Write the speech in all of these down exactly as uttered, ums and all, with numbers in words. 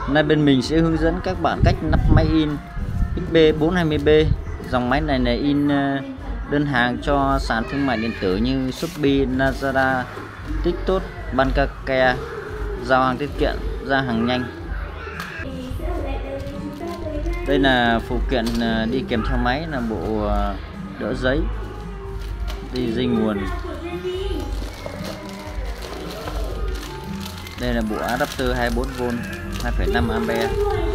Nay bên mình sẽ hướng dẫn các bạn cách lắp máy in X B bốn hai mươi B. Dòng máy này là in đơn hàng cho sàn thương mại điện tử như Shopee, Lazada, TikTok, Bankake, giao hàng tiết kiệm, ra hàng nhanh. Đây là phụ kiện đi kèm theo máy là bộ đỡ giấy, đi dây nguồn. Đây là bộ adapter hai mươi bốn V hai phẩy năm ampe.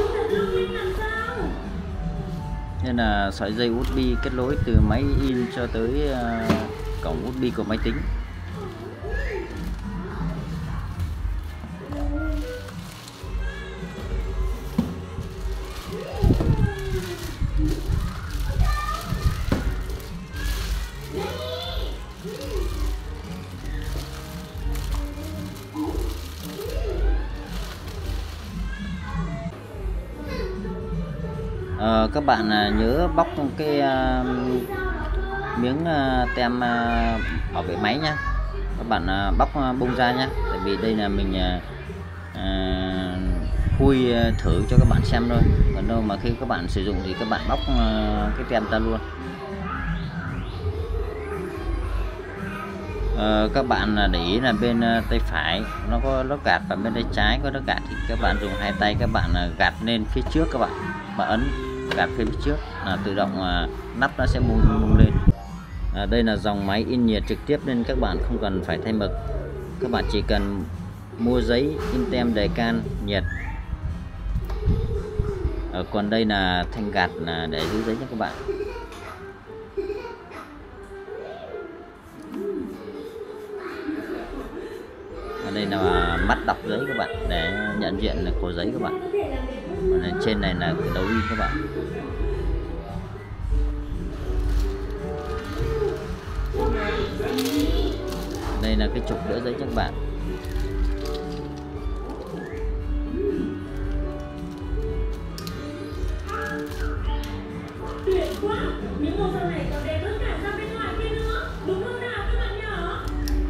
Đây là sợi dây u ét bê kết nối từ máy in cho tới uh, cổng u ét bê của máy tính. Ờ, các bạn nhớ bóc cái uh, miếng uh, tem uh, bảo vệ máy nhé. Các bạn uh, bóc uh, bung ra nhé, tại vì đây là mình uh, uh, khui uh, thử cho các bạn xem thôi, còn đâu mà khi các bạn sử dụng thì các bạn bóc uh, cái tem ra luôn. Uh, các bạn để ý là bên uh, tay phải nó có lớp gạt và bên tay trái có lớp gạt, thì các bạn dùng hai tay các bạn uh, gạt lên phía trước, các bạn và ấn gạt phía trước là tự động uh, nắp nó sẽ bung bung lên. À, đây là dòng máy in nhiệt trực tiếp nên các bạn không cần phải thay mực, các bạn chỉ cần mua giấy in tem đề can nhiệt. À, còn đây là thanh gạt là để giữ giấy cho các bạn. Ở đây là mắt đọc giấy các bạn, để nhận diện là của giấy các bạn. Còn trên này là cái đầu in các bạn. Đây là cái trục đỡ giấy cho các bạn. Tuyệt quá, những màu sau này còn đẹp hơn cả ra bên ngoài kia nữa, đúng không nào các bạn nhỏ?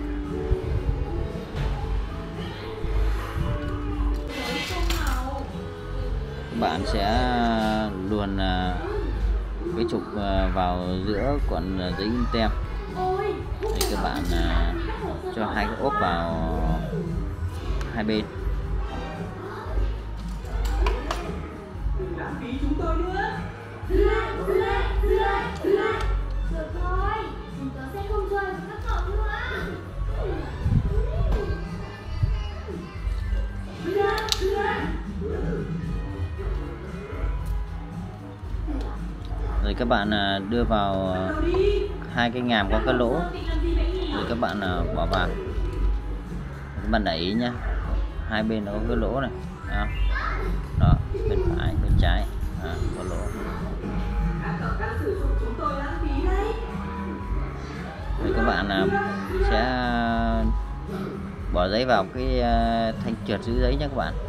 Các bạn sẽ luồn cái trục vào giữa cuộn giấy in tem. Thì các bạn cho hai cái ốp vào hai bên. Rồi các bạn đưa vào hai cái ngàm có cái lỗ, rồi các bạn bỏ vào. Các bạn để ý nhé, hai bên nó có cái lỗ này đó, đó bên phải bên trái à, có lỗ. Rồi các bạn sẽ bỏ giấy vào cái thanh trượt giữ giấy nhé các bạn.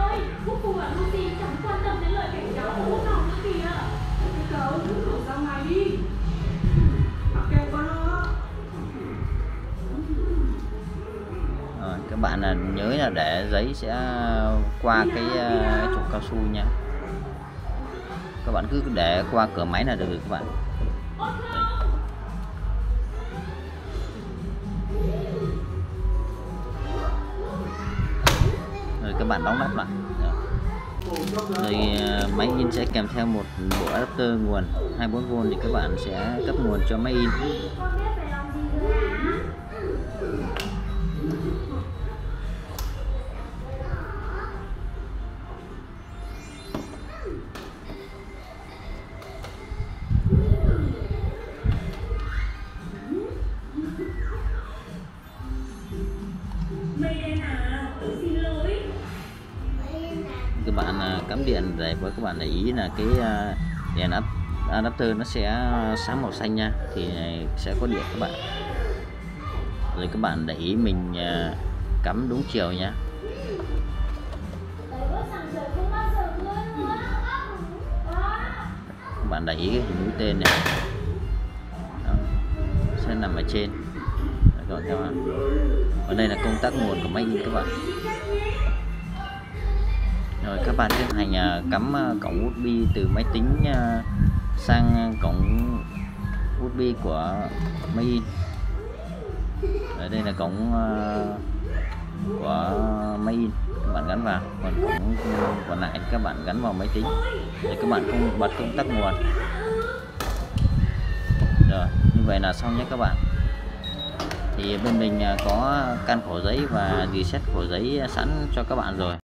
Rồi, các bạn là nhớ là để giấy sẽ qua cái uh, trục cao su nha. Các bạn cứ để qua cửa máy là được rồi các bạn. Đấy. Rồi các bạn đóng nắp lại. Rồi uh, máy in sẽ kèm theo một bộ adapter nguồn hai mươi bốn V thì các bạn sẽ cấp nguồn cho máy in. Các bạn cắm điện để với các bạn để ý là cái đèn adapter nó sẽ sáng màu xanh nha, thì sẽ có điện các bạn. Rồi các bạn để ý mình cắm đúng chiều nha. Các bạn để ý cái hình mũi tên này. Đó, sẽ nằm ở trên. Đó, các bạn. Còn đây là công tắc nguồn của máy in các bạn. Rồi các bạn tiến hành à, cắm à, cổng u ét bê từ máy tính à, sang cổng u ét bê của máy in. Ở đây là cổng à, của máy in, các bạn gắn vào, còn cổng còn lại thì các bạn gắn vào máy tính để các bạn không bật công tắc nguồn. Rồi như vậy là xong nhé các bạn. Thì bên mình à, có can khổ giấy và reset khổ giấy sẵn cho các bạn rồi.